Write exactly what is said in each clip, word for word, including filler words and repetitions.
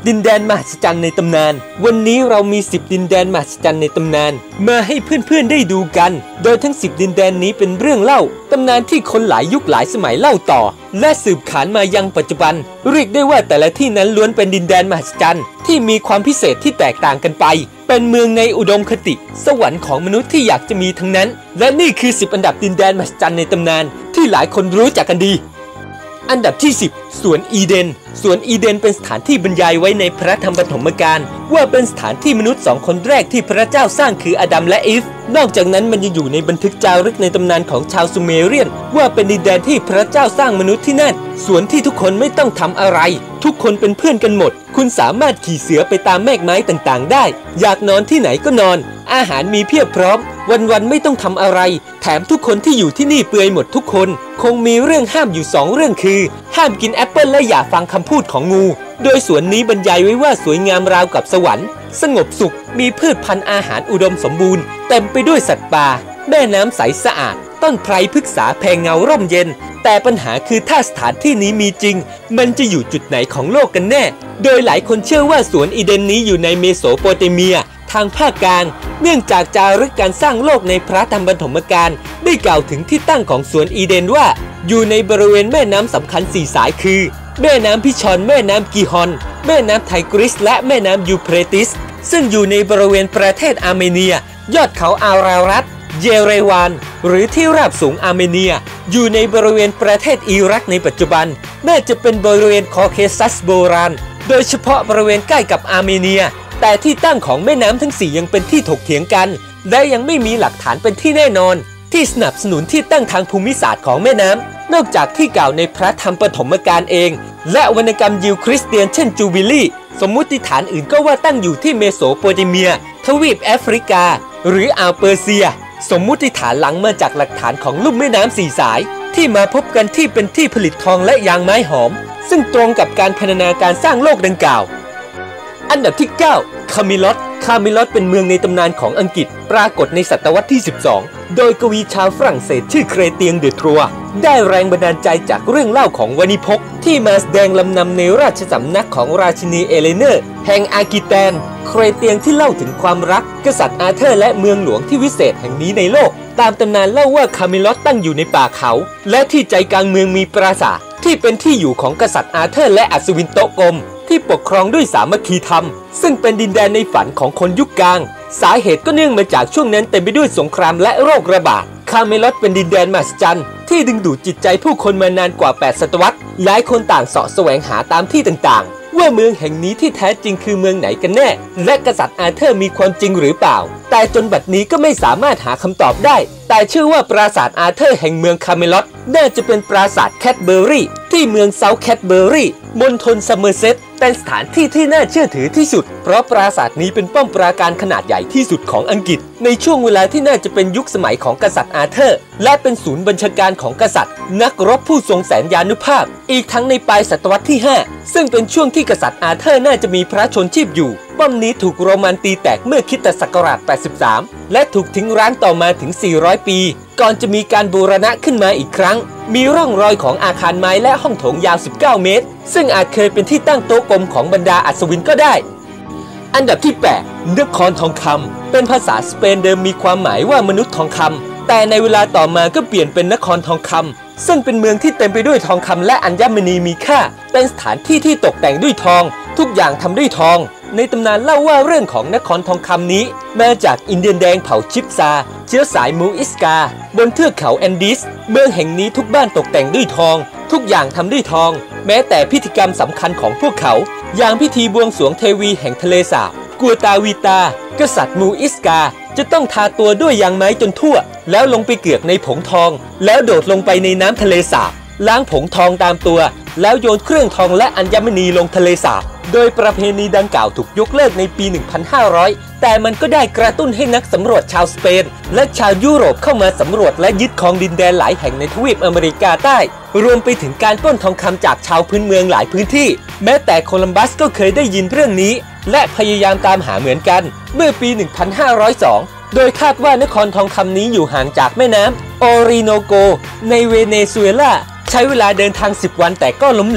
ดินแดนมหัศจรรย์ในตำนานวันนี้เรามีสิบดินแดนมหัศจรรย์ในตำนานมาให้เพื่อนๆได้ดูกันโดยทั้งสิบดินแดนนี้เป็นเรื่องเล่าตำนานที่คนหลายยุคหลายสมัยเล่าต่อและสืบขานมายังปัจจุบันเรียกได้ว่าแต่ละที่นั้นล้วนเป็นดินแดนมหัศจรรย์ที่มีความพิเศษที่แตกต่างกันไปเป็นเมืองในอุดมคติสวรรค์ของมนุษย์ที่อยากจะมีทั้งนั้นและนี่คือสิบอันดับดินแดนมหัศจรรย์ในตำนานที่หลายคนรู้จักกันดีอันดับที่สิบสวนอีเดนสวนอีเดนเป็นสถานที่บรรยายไว้ในพระธรรมปฐมกาลว่าเป็นสถานที่มนุษย์สองคนแรกที่พระเจ้าสร้างคืออาดัมและอีฟนอกจากนั้นมันยังอยู่ในบันทึกจารึกในตำนานของชาวซูเมเรียนว่าเป็นดินแดนที่พระเจ้าสร้างมนุษย์ที่นั่นสวนที่ทุกคนไม่ต้องทำอะไรทุกคนเป็นเพื่อนกันหมดคุณสามารถขี่เสือไปตามแมกไม้ต่างๆได้อยากนอนที่ไหนก็นอนอาหารมีเพียบพร้อมวันๆไม่ต้องทำอะไรแถมทุกคนที่อยู่ที่นี่เปื่อยหมดทุกคนคงมีเรื่องห้ามอยู่สองเรื่องคือห้ามกินแอปเปิลและอย่าฟังคำพูดของงูโดยสวนนี้บรรยายไว้ว่าสวยงามราวกับสวรรค์สงบสุขมีพืชพันธุ์อาหารอุดมสมบูรณ์เต็มไปด้วยสัตว์ป่าแม่น้ำใสสะอาดต้นไพรพฤกษาแผ่เงาร่มเย็นแต่ปัญหาคือถ้าสถานที่นี้มีจริงมันจะอยู่จุดไหนของโลกกันแน่โดยหลายคนเชื่อว่าสวนอีเดนนี้อยู่ในเมโสโปเตเมียทางภาคกลางเนื่องจากจารึกการสร้างโลกในพระธรรมปฐมกาลได้กล่าวถึงที่ตั้งของสวนอีเดนว่าอยู่ในบริเวณแม่น้ำสำคัญสี่สายคือแม่น้ำพิชอนแม่น้ำกีฮอนแม่น้ำไทกริสและแม่น้ำยูเฟรติสซึ่งอยู่ในบริเวณประเทศอาร์เมเนียยอดเขาอารารัตเยเรวานหรือที่ราบสูงอาร์เมเนียอยู่ในบริเวณประเทศอิรักในปัจจุบันน่าจะเป็นบริเวณคอเคซัสโบราณโดยเฉพาะบริเวณใกล้กับอาร์เมเนียแต่ที่ตั้งของแม่น้ำทั้งสี่ยังเป็นที่ถกเถียงกันและยังไม่มีหลักฐานเป็นที่แน่นอนที่สนับสนุนที่ตั้งทางภูมิศาสตร์ของแม่น้ำนอกจากที่กล่าวในพระธรรมปฐมกาลเองและวรรณกรรมยิวคริสเตียนเช่นจูบิลีสมมุติฐานอื่นก็ว่าตั้งอยู่ที่เมโสโปเตเมียทวีปแอฟริกาหรืออ่าวเปอร์เซียสมมุติฐานหลังมาจากหลักฐานของลุ่มแม่น้ำสี่สายที่มาพบกันที่เป็นที่ผลิตทองและยางไม้หอมซึ่งตรงกับการพรรณนาการสร้างโลกดังกล่าวอันดับที่เก้าคามิลอตคามิลอตเป็นเมืองในตำนานของอังกฤษปรากฏในศตวรรษที่สิบสองโดยกวีชาวฝรั่งเศสชื่อเครเตียงเดอทรัวได้แรงบันดาลใจจากเรื่องเล่าของวานิพกที่มาแสดงลำนำในราชสำนักของราชินีเอเลเนอร์แห่งอากิแตนเครเตียงที่เล่าถึงความรักกษัตริย์อาเธอร์และเมืองหลวงที่วิเศษแห่งนี้ในโลกตามตำนานเล่าว่าคามิลอตตั้งอยู่ในป่าเขาและที่ใจกลางเมืองมีปราสาทที่เป็นที่อยู่ของกษัตริย์อาเธอร์และอัศวินโต๊ะกลมที่ปกครองด้วยสามัคคีธรรมซึ่งเป็นดินแดนในฝันของคนยุคกลางสาเหตุก็เนื่องมาจากช่วงนั้นเต็มไปด้วยสงครามและโรคระบาดคาเมลอตเป็นดินแดนมหัศจรรย์ที่ดึงดูดจิตใจผู้คนมานานกว่าแปดศตวรรษหลายคนต่างเสาะแสวงหาตามที่ต่างๆว่าเมืองแห่งนี้ที่แท้จริงคือเมืองไหนกันแน่และกษัตริย์อาเธอร์มีความจริงหรือเปล่าแต่จนบัดนี้ก็ไม่สามารถหาคำตอบได้แต่เชื่อว่าปราสาทอาเธอร์แห่งเมืองคาเมลอตน่าจะเป็นปราสาทแคทเบอรี่ที่เมืองเซาท์แคทเบอรี่มณฑลซัมเมอร์เซตเป็นสถานที่ที่น่าเชื่อถือที่สุดเพราะปราสาทนี้เป็นป้อมปราการขนาดใหญ่ที่สุดของอังกฤษในช่วงเวลาที่น่าจะเป็นยุคสมัยของกษัตริย์อาเธอร์และเป็นศูนย์บัญชาการของกษัตริย์นักรบผู้ทรงแสนยานุภาพอีกทั้งในปลายศตวรรษที่ห้าซึ่งเป็นช่วงที่กษัตริย์อาเธอร์น่าจะมีพระชนชีพอยู่ป้อมนี้ถูกโรมันตีแตกเมื่อคริสตศักราชแปดสิบสามและถูกทิ้งร้างต่อมาถึงสี่ร้อยปีก่อนจะมีการบูรณะขึ้นมาอีกครั้งมีร่องรอยของอาคารไม้และห้องโถงยาวสิบเก้าเมตรซึ่งอาจเคยเป็นที่ตั้งโต๊ะกลมของบรรดาอัศวินก็ได้อันดับที่แปดนครทองคำเป็นภาษาสเปนเดิมมีความหมายว่ามนุษย์ทองคำแต่ในเวลาต่อมาก็เปลี่ยนเป็นนครทองคำซึ่งเป็นเมืองที่เต็มไปด้วยทองคำและอัญมณีมีค่าเป็นสถานที่ที่ตกแต่งด้วยทองทุกอย่างทำด้วยทองในตำนานเล่าว่าเรื่องของนครทองคำนี้มาจากอินเดียนแดงเผ่าชิปซาเชื้อสายมูอิสกาบนเทือกเขาแอนดีสเมืองแห่งนี้ทุกบ้านตกแต่งด้วยทองทุกอย่างทำด้วยทองแม้แต่พิธีกรรมสำคัญของพวกเขาอย่างพิธีบวงสรวงเทวีแห่งทะเลสาบกัวตาวีตากษัตริย์มูอิสกาจะต้องทาตัวด้วยยางไม้จนทั่วแล้วลงไปเกือกในผงทองแล้วโดดลงไปในน้ำทะเลสาบล้างผงทองตามตัวแล้วโยนเครื่องทองและอัญมณีลงทะเลสาบโดยประเพณีดังกล่าวถูกยกเลิกในปี หนึ่งพันห้าร้อย แต่มันก็ได้กระตุ้นให้นักสำรวจชาวสเปนและชาวยุโรปเข้ามาสำรวจและยึดครองดินแดนหลายแห่งในทวีปอเมริกาใต้รวมไปถึงการปล้นทองคำจากชาวพื้นเมืองหลายพื้นที่แม้แต่โคลัมบัสก็เคยได้ยินเรื่องนี้และพยายามตามหาเหมือนกันเมื่อปี หนึ่งพันห้าร้อยสอง โดยคาดว่านครทองคำนี้อยู่ห่างจากแม่น้ำโอริโนโกในเวเนซุเอลาใช้เวลาเดินทางสิบวันแต่ก็ล้มเหลว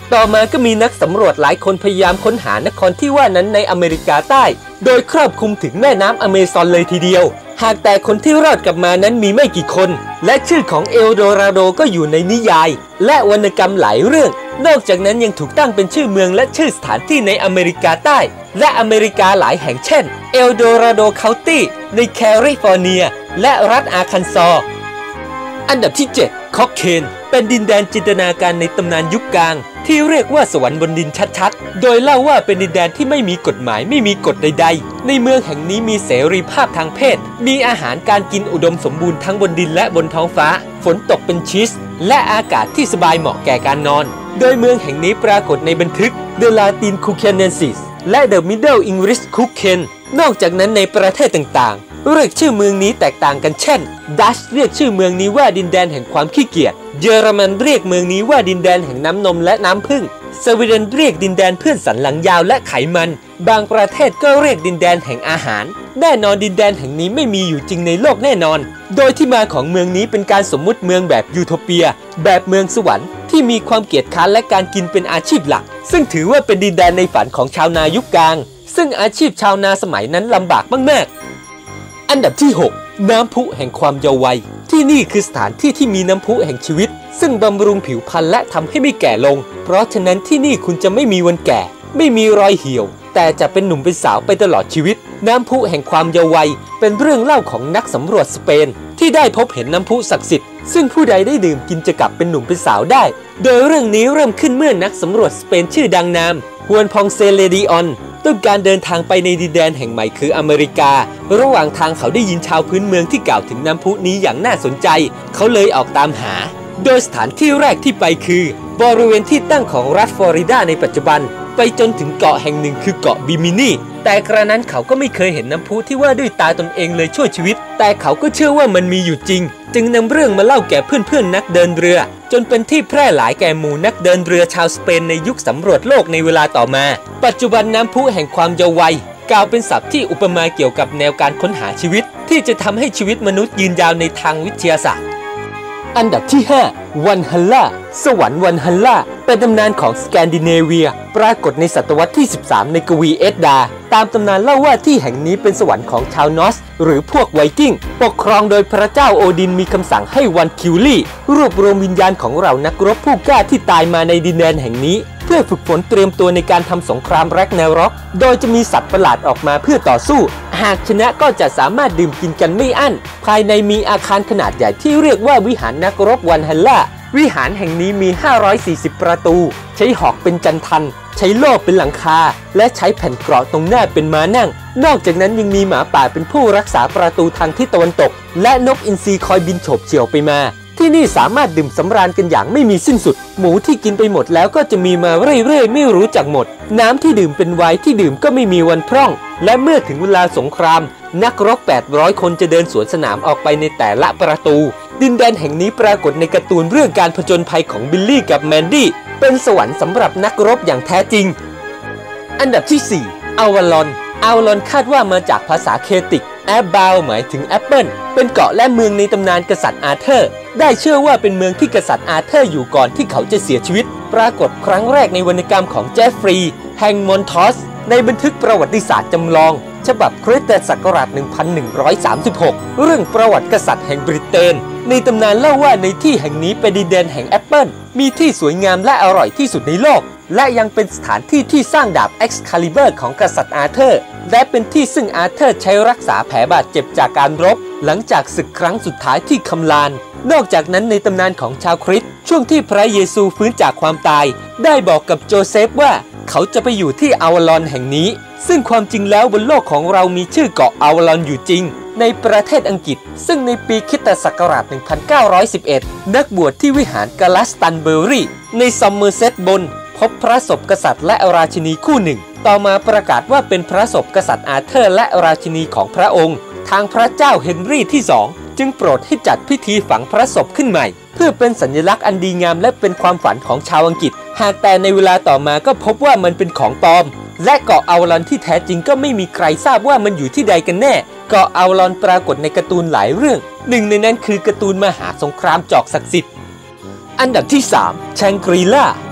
ต่อมาก็มีนักสำรวจหลายคนพยายามค้นหานครที่ว่านั้นในอเมริกาใต้โดยครอบคลุมถึงแม่น้ำอเมซอนเลยทีเดียวหากแต่คนที่รอดกลับมานั้นมีไม่กี่คนและชื่อของเอลโดราโดก็อยู่ในนิยายและวรรณกรรมหลายเรื่องนอกจากนั้นยังถูกตั้งเป็นชื่อเมืองและชื่อสถานที่ในอเมริกาใต้และอเมริกาหลายแห่งเช่นเอลโดราโดเคานตี้ในแคลิฟอร์เนียและรัฐอาร์คันซอส์อันดับที่เจ็ดคอกเคนเป็นดินแดนจินตนาการในตำนานยุคกลางที่เรียกว่าสวรรค์บนดินชัดๆโดยเล่าว่าเป็นดินแดนที่ไม่มีกฎหมายไม่มีกฎใดๆในเมืองแห่งนี้มีเสรีภาพทางเพศมีอาหารการกินอุดมสมบูรณ์ทั้งบนดินและบนท้องฟ้าฝนตกเป็นชีสและอากาศที่สบายเหมาะแก่การนอนโดยเมืองแห่งนี้ปรากฏในบันทึก The Latin Cucenensis และ The Middle English Cucen นอกจากนั้นในประเทศต่างๆเรียกชื่อเมืองนี้แตกต่างกันเช่นดัชเรียกชื่อเมืองนี้ว่าดินแดนแห่งความขี้เกียจเยอรมันเรียกเมืองนี้ว่าดินแดนแห่งน้ำนมและน้ำผึ้งสวีเดนเรียกดินแดนเพื่อนสันหลังยาวและไขมันบางประเทศก็เรียกดินแดนแห่งอาหารแน่นอนดินแดนแห่งนี้ไม่มีอยู่จริงในโลกแน่นอนโดยที่มาของเมืองนี้เป็นการสมมุติเมืองแบบยูโทเปียแบบเมืองสวรรค์ที่มีความเกียจคร้านและการกินเป็นอาชีพหลักซึ่งถือว่าเป็นดินแดนในฝันของชาวนายุคกลางซึ่งอาชีพชาวนาสมัยนั้นลำบากมากๆอันดับที่หกน้ำพุแห่งความเยาว์วัยที่นี่คือสถานที่ที่มีน้ำพุแห่งชีวิตซึ่งบำรุงผิวพรรณและทำให้ไม่แก่ลงเพราะฉะนั้นที่นี่คุณจะไม่มีวันแก่ไม่มีรอยเหี่ยวแต่จะเป็นหนุ่มเป็นสาวไปตลอดชีวิตน้ำพุแห่งความเยาว์วัยเป็นเรื่องเล่าของนักสำรวจสเปนที่ได้พบเห็นน้ำพุศักดิ์สิทธิ์ซึ่งผู้ใดได้ดื่มกินจะกลับเป็นหนุ่มเป็นสาวได้โดยเรื่องนี้เริ่มขึ้นเมื่อนักสำรวจสเปนชื่อดังนามฮวนพองเซเลดิออนต้องการเดินทางไปในดินแดนแห่งใหม่คืออเมริการะหว่างทางเขาได้ยินชาวพื้นเมืองที่กล่าวถึงน้ำพุนี้อย่างน่าสนใจเขาเลยออกตามหาโดยสถานที่แรกที่ไปคือบริเวณที่ตั้งของรัฐฟลอริดาในปัจจุบันไปจนถึงเกาะแห่งหนึ่งคือเกาะบิมินีแต่กระนั้นเขาก็ไม่เคยเห็นน้ำพุที่ว่าด้วยตาตนเองเลยช่วยชีวิตแต่เขาก็เชื่อว่ามันมีอยู่จริงจึงนำเรื่องมาเล่าแก่เพื่อนๆนักเดินเรือจนเป็นที่แพร่หลายแก่หมู่นักเดินเรือชาวสเปนในยุคสำรวจโลกในเวลาต่อมาปัจจุบันน้ำพุแห่งความเยาว์วัยกล่าวเป็นศัพท์ที่อุปมาเกี่ยวกับแนวการค้นหาชีวิตที่จะทำให้ชีวิตมนุษย์ยืนยาวในทางวิทยาศาสตร์อันดับที่ห้าวันฮัลล่าสวรรค์วันฮัลล่าเป็นตำนานของสแกนดิเนเวียปรากฏในศตวรรษที่สิบสามในกวีเอ็ดดาตามตำนานเล่าว่าที่แห่งนี้เป็นสวรรค์ของชาวนอร์สหรือพวกไวกิ้งปกครองโดยพระเจ้าโอดินมีคำสั่งให้วันคิวลี่รวบรวมวิญญาณของเหล่านักรบผู้กล้าที่ตายมาในดินแดนแห่งนี้เพื่อฝึกฝนเตรียมตัวในการทำสงครามแร็กนาร็อกโดยจะมีสัตว์ประหลาดออกมาเพื่อต่อสู้หากชนะก็จะสามารถดื่มกินกันไม่อั้นภายในมีอาคารขนาดใหญ่ที่เรียกว่าวิหารนักรบวันฮัลล่าวิหารแห่งนี้มีห้าร้อยสี่สิบประตูใช้หอกเป็นจันทันใช้โล่เป็นหลังคาและใช้แผ่นเกราะตรงหน้าเป็นม้านั่งนอกจากนั้นยังมีหมาป่าเป็นผู้รักษาประตูทางทิศตะวันตกและนกอินทรีคอยบินโฉบเฉี่ยวไปมาที่นี่สามารถดื่มสำราญกันอย่างไม่มีสิ้นสุดหมูที่กินไปหมดแล้วก็จะมีมาเรื่อยๆไม่รู้จักหมดน้ำที่ดื่มเป็นไวน์ที่ดื่มก็ไม่มีวันพร่องและเมื่อถึงเวลาสงครามนักรบแปดร้อยคนจะเดินสวนสนามออกไปในแต่ละประตูดินแดนแห่งนี้ปรากฏในการ์ตูนเรื่องการผจญภัยของบิลลี่กับแมนดี้เป็นสวรรค์สำหรับนักรบอย่างแท้จริงอันดับที่สี่อาวาลอนอาวาลอนคาดว่ามาจากภาษาเคติกแอปบาวหมายถึงแอปเปิลเป็นเกาะและเมืองในตำนานกษัตริย์อาเธอร์ได้เชื่อว่าเป็นเมืองที่กษัตริย์อาเธอร์อยู่ก่อนที่เขาจะเสียชีวิตปรากฏครั้งแรกในวรรณกรรมของเจฟฟรีย์แห่งมอนทอสในบันทึกประวัติศาสตร์จำลองฉบับคริสตศักราชหนึ่งพันหนึ่งร้อยสามสิบหกเรื่องประวัติกษัตริย์แห่งบริเตนในตำนานเล่าว่าในที่แห่งนี้เป็นดินแดนแห่งแอปเปิลมีที่สวยงามและอร่อยที่สุดในโลกและยังเป็นสถานที่ที่สร้างดาบเอ็กซ์คาลิเบอร์ของกษัตริย์อาเธอร์และเป็นที่ซึ่งอาเธอร์ใช้รักษาแผลบาดเจ็บจากการรบหลังจากศึกครั้งสุดท้ายที่คำลานนอกจากนั้นในตำนานของชาวคริสต์ช่วงที่พระเยซูฟื้นจากความตายได้บอกกับโจเซฟว่าเขาจะไปอยู่ที่อาวาลอนแห่งนี้ซึ่งความจริงแล้วบนโลกของเรามีชื่อเกาะอาวาลอนอยู่จริงในประเทศอังกฤษซึ่งในปีคริสตศักราชหนึ่งพันเก้าร้อยสิบเอ็ดนักบวชที่วิหารกาลาสตันเบอร์รี่ในซอมเมอร์เซตบนพบพระศพกษัตริย์และราชินีคู่หนึ่งต่อมาประกาศว่าเป็นพระศพกษัตริย์อาเธอร์และราชินีของพระองค์ทางพระเจ้าเฮนรี่ที่สองจึงโปรดให้จัดพิธีฝังพระศพขึ้นใหม่เพื่อเป็นสัญลักษณ์อันดีงามและเป็นความฝันของชาวอังกฤษหากแต่ในเวลาต่อมาก็พบว่ามันเป็นของปลอมและเกาะอาวาลอนที่แท้จริงก็ไม่มีใครทราบว่ามันอยู่ที่ใดกันแน่เกาะอาวาลอนปรากฏในการ์ตูนหลายเรื่องหนึ่งในนั้นคือการ์ตูนมหาสงครามจอกศักดิ์สิทธิ์อันดับที่สามแชงกรีล่า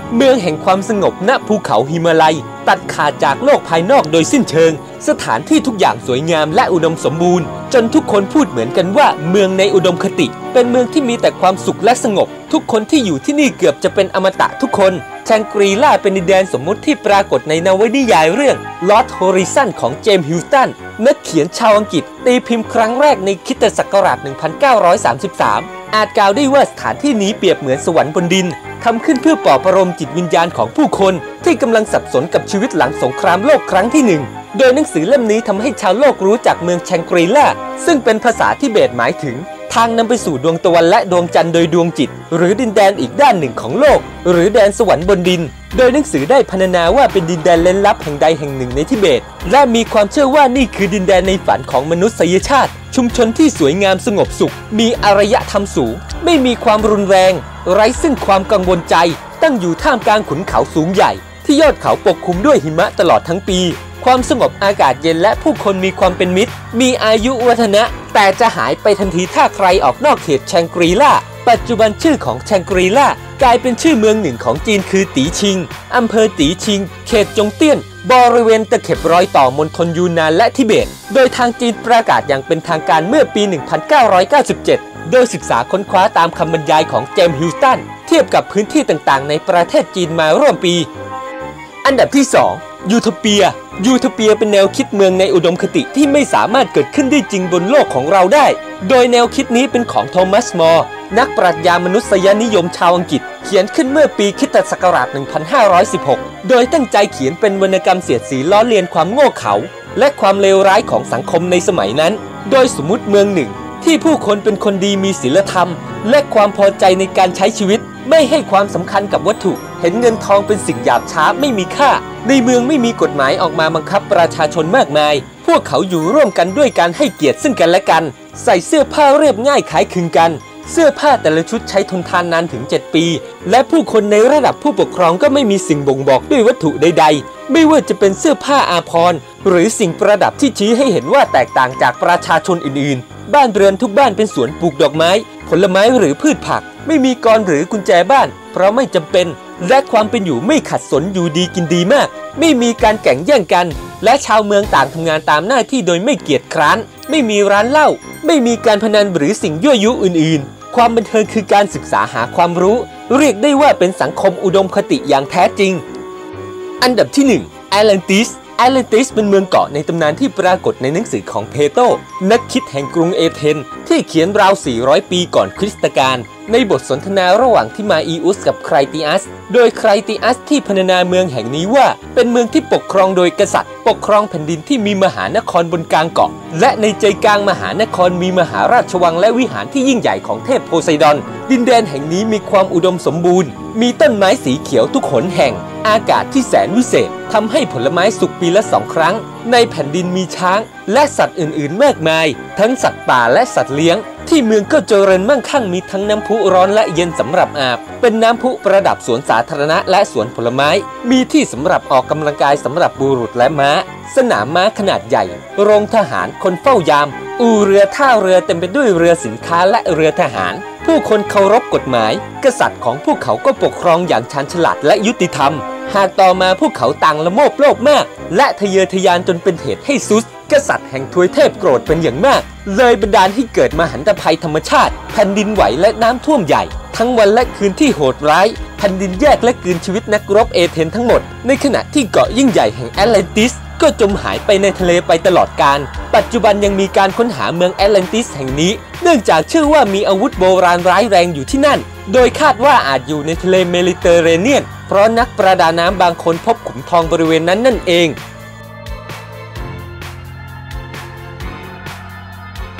เมืองแห่งความสงบณภูเขาหิมาลัยตัดขาดจากโลกภายนอกโดยสิ้นเชิงสถานที่ทุกอย่างสวยงามและอุดมสมบูรณ์จนทุกคนพูดเหมือนกันว่าเมืองในอุดมคติเป็นเมืองที่มีแต่ความสุขและสงบทุกคนที่อยู่ที่นี่เกือบจะเป็นอมตะทุกคนแชงกรีล่าเป็นดินแดนสมมุติที่ปรากฏในนวนิยายเรื่อง Lost Horizon ของเจมส์ฮิลตันนักเขียนชาวอังกฤษตีพิมพ์ครั้งแรกในคริสตศักราช หนึ่งพันเก้าร้อยสามสิบสาม อาจกล่าวได้ว่าสถานที่นี้เปรียบเหมือนสวรรค์บนดินทำขึ้นเพื่อปลอบประโลมจิตวิญญาณของผู้คนที่กำลังสับสนกับชีวิตหลังสงครามโลกครั้งที่หนึ่งโดยหนังสือเล่มนี้ทำให้ชาวโลกรู้จักเมืองแชงกรีล่าซึ่งเป็นภาษาทิเบตหมายถึงทางนำไปสู่ดวงตะวันและดวงจันทร์โดยดวงจิตหรือดินแดนอีกด้านหนึ่งของโลกหรือแดนสวรรค์บนดินโดยหนังสือได้พรรณนาว่าเป็นดินแดนเร้นลับแห่งใดแห่งหนึ่งในทิเบตและมีความเชื่อว่านี่คือดินแดนในฝันของมนุษยชาติชุมชนที่สวยงามสงบสุขมีอารยธรรมสูงไม่มีความรุนแรงไร้ซึ่งความกังวลใจตั้งอยู่ท่ามกลางขุนเขาสูงใหญ่ที่ยอดเขาปกคลุมด้วยหิมะตลอดทั้งปีความสงบอากาศเย็นและผู้คนมีความเป็นมิตรมีอายุวัฒนะแต่จะหายไปทันทีถ้าใครออกนอกเขตแชงกรีล่าปัจจุบันชื่อของแชงกรีล่ากลายเป็นชื่อเมืองหนึ่งของจีนคือตีชิงอำเภอตีชิงเขตจงเตี้ยนบริเวณตะเข็บรอยต่อมณฑลยูนนานและทิเบตโดยทางจีนประกาศอย่างเป็นทางการเมื่อปี หนึ่งพันเก้าร้อยเก้าสิบเจ็ด โดยศึกษาค้นคว้าตามคำบรรยายของเจมส์ฮิลตันเทียบกับพื้นที่ต่างๆในประเทศจีนมาร่วมปีอันดับที่สองยูโทเปียยูโทเปียเป็นแนวคิดเมืองในอุดมคติที่ไม่สามารถเกิดขึ้นได้จริงบนโลกของเราได้โดยแนวคิดนี้เป็นของโทมัสมอร์นักปรัชญามนุษยนิยมชาวอังกฤษเขียนขึ้นเมื่อปีคริสตศักราช หนึ่งพันห้าร้อยสิบหก โดยตั้งใจเขียนเป็นวรรณกรรมเสียดสีล้อเลียนความโง่เขลาและความเลวร้ายของสังคมในสมัยนั้นโดยสมมุติเมืองหนึ่งที่ผู้คนเป็นคนดีมีศีลธรรมและความพอใจในการใช้ชีวิตไม่ให้ความสำคัญกับวัตถุเห็นเงินทองเป็นสิ่งหยาบช้าไม่มีค่าในเมืองไม่มีกฎหมายออกมาบังคับประชาชนมากมายพวกเขาอยู่ร่วมกันด้วยการให้เกียรติซึ่งกันและกันใส่เสื้อผ้าเรียบง่ายคล้ายคลึงกันเสื้อผ้าแต่ละชุดใช้ทนทานนานถึงเจ็ดปีและผู้คนในระดับผู้ปกครองก็ไม่มีสิ่งบ่งบอกด้วยวัตถุใดๆไม่ว่าจะเป็นเสื้อผ้าอาภรณ์หรือสิ่งประดับที่ชี้ให้เห็นว่าแตกต่างจากประชาชนอื่นๆบ้านเรือนทุกบ้านเป็นสวนปลูกดอกไม้ผลไม้หรือพืชผักไม่มีกลหรือกุญแจบ้านเพราะไม่จำเป็นและความเป็นอยู่ไม่ขัดสนอยู่ดีกินดีมากไม่มีการแข่งแย่งกันและชาวเมืองต่างทำงานตามหน้าที่โดยไม่เกียจคร้านไม่มีร้านเหล้าไม่มีการพนันหรือสิ่งยั่วยุอื่นๆความบันเทิงคือการศึกษาหาความรู้เรียกได้ว่าเป็นสังคมอุดมคติอย่างแท้จริงอันดับที่หนึ่งแอตแลนติสแอตแลนติสเป็นเมืองเกาะในตำนานที่ปรากฏในหนังสือของเพโตรนักคิดแห่งกรุงเอเธนที่เขียนราวสี่ร้อยปีก่อนคริสตกาลในบทสนทนาระหว่างที่มาอีอุสกับไครติอัสโดยไครติอัสที่พรรณนาเมืองแห่งนี้ว่าเป็นเมืองที่ปกครองโดยกษัตริย์ปกครองแผ่นดินที่มีมหานครบนกลางเกาะและในใจกลางมหานครมีมหาราชวังและวิหารที่ยิ่งใหญ่ของเทพโพไซดอนดินแดนแห่งนี้มีความอุดมสมบูรณ์มีต้นไม้สีเขียวทุกหนแห่งอากาศที่แสนวิเศษทำให้ผลไม้สุกปีละสองครั้งในแผ่นดินมีช้างและสัตว์อื่นๆมากมายทั้งสัตว์ป่าและสัตว์เลี้ยงที่เมืองก็เจริญมั่งคั่งมีทั้งน้ำพุร้อนและเย็นสำหรับอาบเป็นน้ำพุประดับสวนสาธารณะและสวนผลไม้มีที่สำหรับออกกำลังกายสำหรับบุรุษและม้าสนามม้าขนาดใหญ่โรงทหารคนเฝ้ายามอู่เรือท่าเรือเต็มไปด้วยเรือสินค้าและเรือทหารผู้คนเคารพกฎหมายกษัตริย์ของพวกเขาก็ปกครองอย่างชาญฉลาดและยุติธรรมหากต่อมาพวกเขาต่างละโมบโลภมากและทะเยอทะยานจนเป็นเหตุให้ซุสกษัตริย์แห่งทวยเทพโกรธเป็นอย่างมากเลยบันดาลให้เกิดมหันตภัยธรรมชาติแผ่นดินไหวและน้ำท่วมใหญ่ทั้งวันและคืนที่โหดร้ายแผ่นดินแยกและกลืนชีวิตนักรบเอเธนทั้งหมดในขณะที่เกาะยิ่งใหญ่แห่งแอตแลนติสก็จมหายไปในทะเลไปตลอดกาลปัจจุบันยังมีการค้นหาเมืองแอตแลนติสแห่งนี้เนื่องจากเชื่อว่ามีอาวุธโบราณร้ายแรงอยู่ที่นั่นโดยคาดว่าอาจอยู่ในทะเลเมดิเตอร์เรเนียนเพราะนักประดาน้ำบางคนพบขุมทองบริเวณนั้นนั่นเอง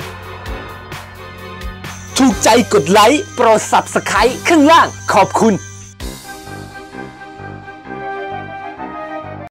ถูกใจกดไลค์โปรด ซับสไครบ์ ข้างล่างขอบคุณ